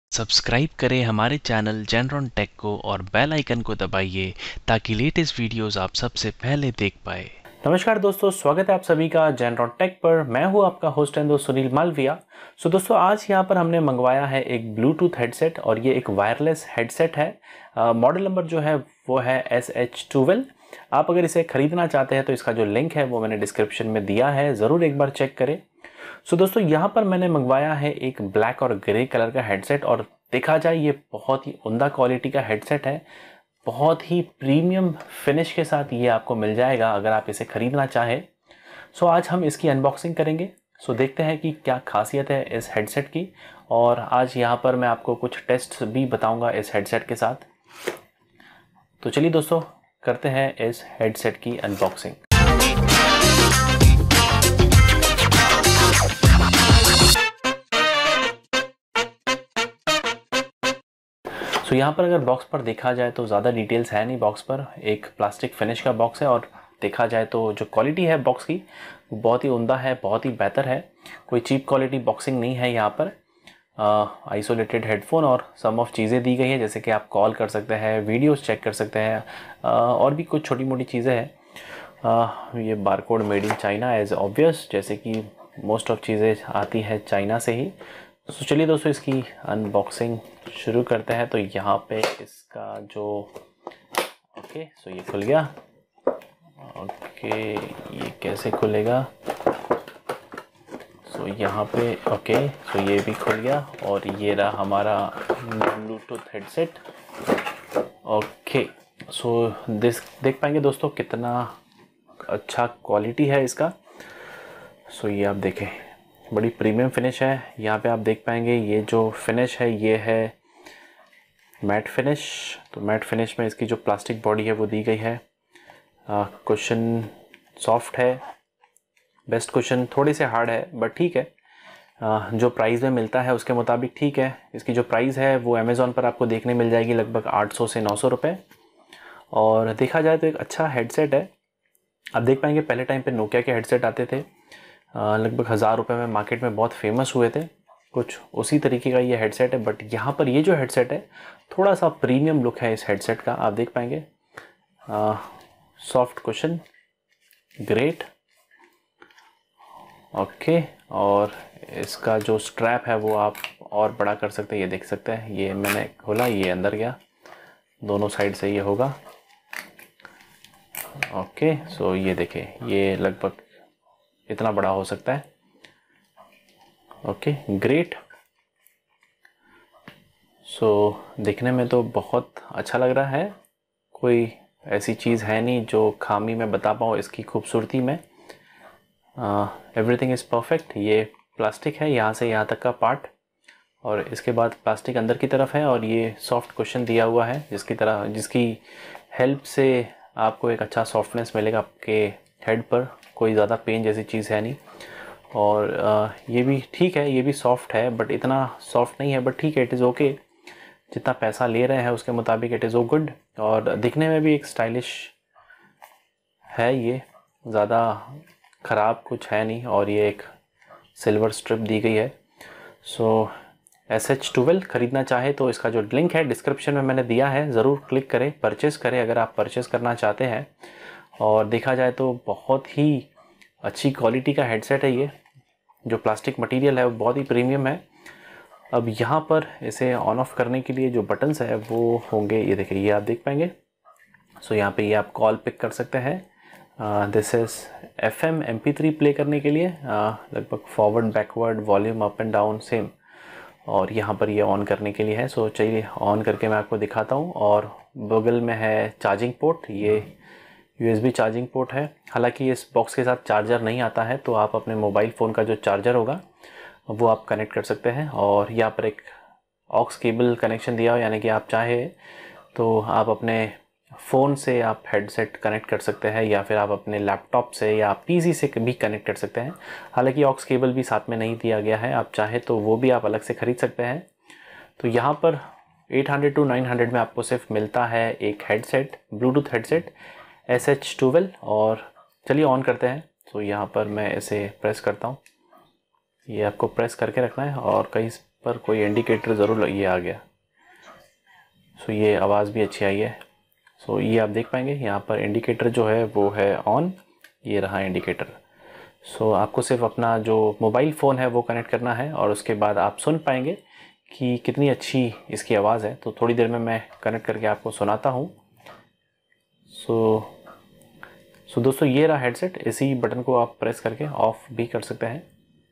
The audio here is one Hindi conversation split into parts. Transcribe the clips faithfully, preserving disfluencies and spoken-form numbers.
सब्सक्राइब करें हमारे चैनल जेनरॉन टेक को और बेल आइकन को दबाइए ताकि लेटेस्ट वीडियोस आप सबसे पहले देख पाए। नमस्कार दोस्तों, स्वागत है आप सभी का जेनरॉन टेक पर। मैं हूं आपका होस्ट एंड दोस्त सुनील मालविया। सो दोस्तों, आज यहां पर हमने मंगवाया है एक ब्लूटूथ हेडसेट और ये एक वायरलेस हेडसेट है। मॉडल नंबर जो है वो है एस एच ट्वेल्व। आप अगर इसे खरीदना चाहते हैं तो इसका जो लिंक है वो मैंने डिस्क्रिप्शन में दिया है, ज़रूर एक बार चेक करें। सो दोस्तों, यहाँ पर मैंने मंगवाया है एक ब्लैक और ग्रे कलर का हेडसेट और देखा जाए ये बहुत ही उम्दा क्वालिटी का हेडसेट है। बहुत ही प्रीमियम फिनिश के साथ ये आपको मिल जाएगा अगर आप इसे खरीदना चाहें। सो आज हम इसकी अनबॉक्सिंग करेंगे। सो देखते हैं कि क्या खासियत है इस हेडसेट की, और आज यहाँ पर मैं आपको कुछ टेस्ट भी बताऊंगा इस हेडसेट के साथ। तो चलिए दोस्तों, करते हैं इस हेडसेट की अनबॉक्सिंग। तो यहाँ पर अगर बॉक्स पर देखा जाए तो ज़्यादा डिटेल्स है नहीं बॉक्स पर। एक प्लास्टिक फिनिश का बॉक्स है और देखा जाए तो जो क्वालिटी है बॉक्स की वो बहुत ही उम्दा है, बहुत ही बेहतर है। कोई चीप क्वालिटी बॉक्सिंग नहीं है। यहाँ पर आइसोलेटेड हेडफोन और सम ऑफ चीज़ें दी गई है, जैसे कि आप कॉल कर सकते हैं, वीडियोस चेक कर सकते हैं, आ, और भी कुछ छोटी मोटी चीज़ें हैं। ये barcode made in China as obvious, जैसे कि मोस्ट ऑफ चीज़ें आती है चाइना से ही। तो चलिए दोस्तों, इसकी अनबॉक्सिंग शुरू करते हैं। तो यहाँ पे इसका जो ओके सो ये खुल गया। ओके, ये कैसे खुलेगा? सो यहाँ पे ओके सो ये भी खुल गया और ये रहा हमारा Bluetooth headset. Okay so this देख पाएंगे दोस्तों कितना अच्छा क्वालिटी है इसका। सो ये आप देखें, बड़ी प्रीमियम फिनिश है। यहाँ पे आप देख पाएंगे ये जो फिनिश है ये है मैट फिनिश। तो मैट फिनिश में इसकी जो प्लास्टिक बॉडी है वो दी गई है। कुशन सॉफ्ट है, बेस्ट कुशन थोड़ी से हार्ड है बट ठीक है। आ, जो प्राइस में मिलता है उसके मुताबिक ठीक है। इसकी जो प्राइस है वो अमेज़ॉन पर आपको देखने मिल जाएगी लगभग आठ सौ से नौ सौ रुपये। और देखा जाए तो एक अच्छा हेडसेट है। आप देख पाएंगे पहले टाइम पे नोकिया के हेडसेट आते थे, लगभग हज़ार रुपये में मार्केट में बहुत फेमस हुए थे। कुछ उसी तरीके का ये हेडसेट है, बट यहाँ पर ये जो हेडसेट है थोड़ा सा प्रीमियम लुक है इस हेडसेट का। आप देख पाएंगे सॉफ्ट कुशन, ग्रेट। ओके, और इसका जो स्ट्रैप है वो आप और बड़ा कर सकते हैं, ये देख सकते हैं। ये मैंने खोला, ये अंदर गया, दोनों साइड से ये होगा। ओके सो ये देखें, ये लगभग इतना बड़ा हो सकता है। Okay great. सो दिखने में तो बहुत अच्छा लग रहा है। कोई ऐसी चीज़ है नहीं जो खामी मैं बता पाऊँ इसकी खूबसूरती में। Everything is perfect. ये प्लास्टिक है यहाँ से यहाँ तक का पार्ट, और इसके बाद प्लास्टिक अंदर की तरफ है, और ये सॉफ्ट कुशन दिया हुआ है जिसकी तरह जिसकी हेल्प से आपको एक अच्छा सॉफ्टनेस मिलेगा आपके हेड पर। कोई ज़्यादा पेन जैसी चीज़ है नहीं। और आ, ये भी ठीक है, ये भी सॉफ्ट है बट इतना सॉफ्ट नहीं है, बट ठीक है, इट इज़ ओके। जितना पैसा ले रहे हैं उसके मुताबिक इट इज़ ओ गुड। और दिखने में भी एक स्टाइलिश है, ये ज़्यादा ख़राब कुछ है नहीं। और ये एक सिल्वर स्ट्रिप दी गई है। सो एस एच ट्वेल्व ख़रीदना चाहे तो इसका जो लिंक है डिस्क्रिप्शन में मैंने दिया है, ज़रूर क्लिक करें, परचेज़ करें अगर आप परचेज़ करना चाहते हैं। और देखा जाए तो बहुत ही अच्छी क्वालिटी का हेडसेट है ये। जो प्लास्टिक मटेरियल है वो बहुत ही प्रीमियम है। अब यहाँ पर इसे ऑन ऑफ करने के लिए जो बटन्स है वो होंगे, ये देखिए, ये आप देख पाएंगे। सो यहाँ पे ये आप कॉल पिक कर सकते हैं। This is F M M P three play करने के लिए, uh, लगभग forward backward volume up and down same. और यहाँ पर ये ऑन करने के लिए है। सो चलिए ऑन करके मैं आपको दिखाता हूँ। और बगल में है चार्जिंग पोर्ट, ये U S B charging port है। हालांकि इस बॉक्स के साथ चार्जर नहीं आता है, तो आप अपने मोबाइल फ़ोन का जो चार्जर होगा वो आप कनेक्ट कर सकते हैं। और यहाँ पर एक ऑक्स केबल कनेक्शन दिया हो, यानी कि आप चाहे तो आप अपने फ़ोन से आप हेडसेट कनेक्ट कर सकते हैं, या फिर आप अपने लैपटॉप से या पीसी से भी कनेक्ट कर सकते हैं। हालांकि ऑक्स केबल भी साथ में नहीं दिया गया है, आप चाहे तो वो भी आप अलग से ख़रीद सकते हैं। तो यहाँ पर आठ सौ टू नौ सौ में आपको सिर्फ मिलता है एक headset, Bluetooth headset S H twelve. और चलिए ऑन करते हैं। तो यहाँ पर मैं इसे प्रेस करता हूँ। ये आपको प्रेस करके रखना है और कहीं पर कोई इंडिकेटर ज़रूर, ये आ गया। सो ये आवाज़ भी अच्छी आई है। सो ये आप देख पाएंगे यहाँ पर इंडिकेटर जो है वो है ऑन, ये रहा इंडिकेटर। सो आपको सिर्फ अपना जो मोबाइल फ़ोन है वो कनेक्ट करना है और उसके बाद आप सुन पाएंगे कि कितनी अच्छी इसकी आवाज़ है। तो थोड़ी देर में मैं कनेक्ट करके आपको सुनाता हूँ। सो सो दोस्तों ये रहा हेडसेट। इसी बटन को आप प्रेस करके ऑफ़ भी कर सकते हैं।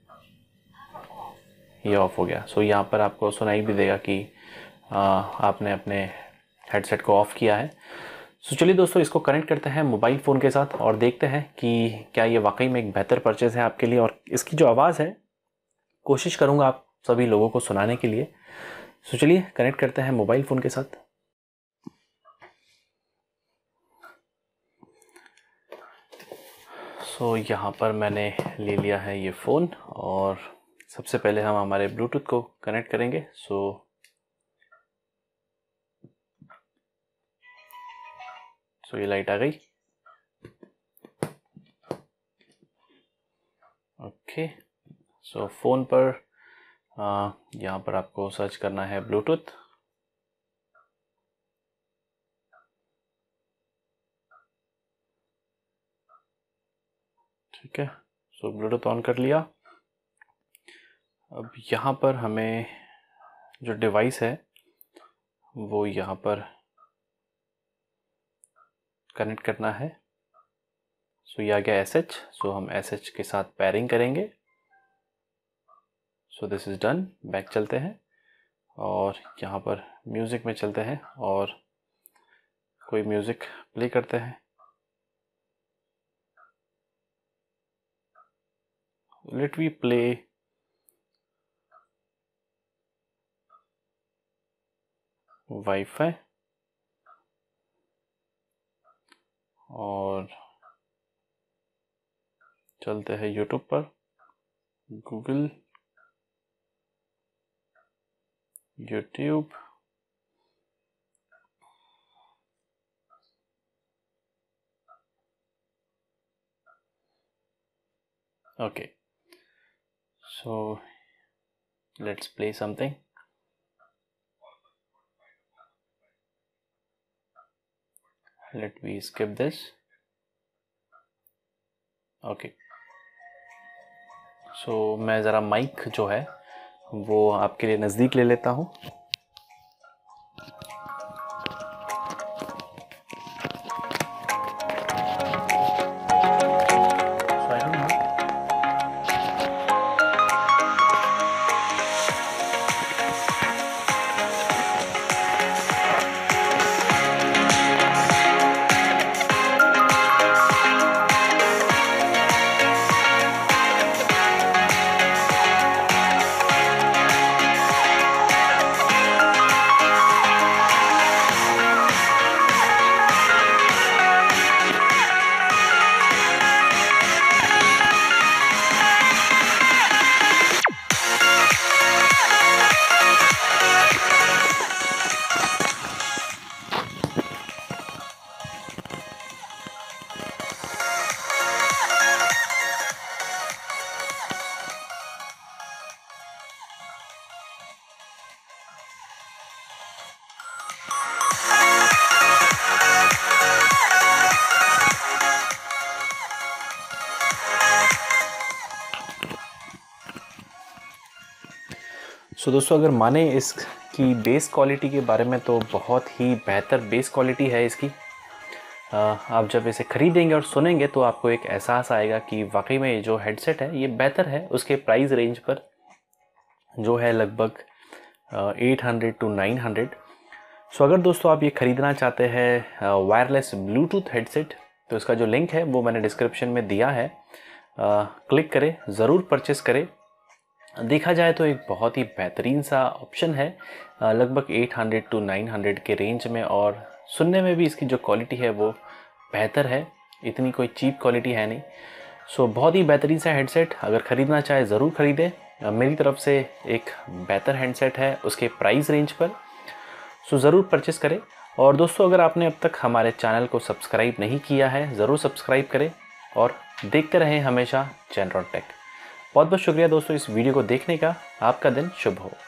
ये ऑफ़ हो गया। सो यहाँ पर आपको सुनाई भी देगा कि आ, आपने अपने हेडसेट को ऑफ़ किया है। सो चलिए दोस्तों इसको कनेक्ट करते हैं मोबाइल फ़ोन के साथ और देखते हैं कि क्या ये वाकई में एक बेहतर परचेज़ है आपके लिए। और इसकी जो आवाज़ है कोशिश करूँगा आप सभी लोगों को सुनाने के लिए। सो चलिए कनेक्ट करते हैं मोबाइल फ़ोन के साथ। सो so, यहाँ पर मैंने ले लिया है ये फ़ोन और सबसे पहले हम हमारे ब्लूटूथ को कनेक्ट करेंगे। सो सो so, ये लाइट आ गई। ओके सो फ़ोन पर यहाँ पर आपको सर्च करना है ब्लूटूथ। ठीक है, सो ब्लूटूथ ऑन कर लिया। अब यहाँ पर हमें जो डिवाइस है वो यहाँ पर कनेक्ट करना है। सो ये आ गया एस एच। सो हम एस एच के साथ पेयरिंग करेंगे। So this is done. Back चलते हैं और यहाँ पर म्यूज़िक में चलते हैं और कोई म्यूज़िक प्ले करते हैं। लेट वी प्ले वाईफाई और चलते हैं यूट्यूब पर, Google, YouTube. Okay so let's play something. Let me skip this. Okay so मैं ज़रा माइक जो है वो आपके लिए नज़दीक ले लेता हूँ। सो दोस्तों अगर माने इसकी बेस क्वालिटी के बारे में तो बहुत ही बेहतर बेस क्वालिटी है इसकी। आप जब इसे ख़रीदेंगे और सुनेंगे तो आपको एक एहसास आएगा कि वाकई में ये जो हेडसेट है ये बेहतर है उसके प्राइस रेंज पर जो है लगभग eight hundred to nine hundred. So अगर दोस्तों आप ये ख़रीदना चाहते हैं वायरलेस ब्लूटूथ हेडसेट तो इसका जो लिंक है वो मैंने डिस्क्रिप्शन में दिया है। क्लिक करें, ज़रूर परचेस करें। देखा जाए तो एक बहुत ही बेहतरीन सा ऑप्शन है लगभग eight hundred to nine hundred के रेंज में और सुनने में भी इसकी जो क्वालिटी है वो बेहतर है, इतनी कोई चीप क्वालिटी है नहीं। सो बहुत ही बेहतरीन सा हेडसेट, अगर ख़रीदना चाहे ज़रूर ख़रीदें। मेरी तरफ से एक बेहतर हेडसेट है उसके प्राइस रेंज पर। सो ज़रूर परचेस करें। और दोस्तों अगर आपने अब तक हमारे चैनल को सब्सक्राइब नहीं किया है ज़रूर सब्सक्राइब करें और देखते रहें हमेशा जेनरॉन टेक। बहुत बहुत शुक्रिया दोस्तों इस वीडियो को देखने का। आपका दिन शुभ हो।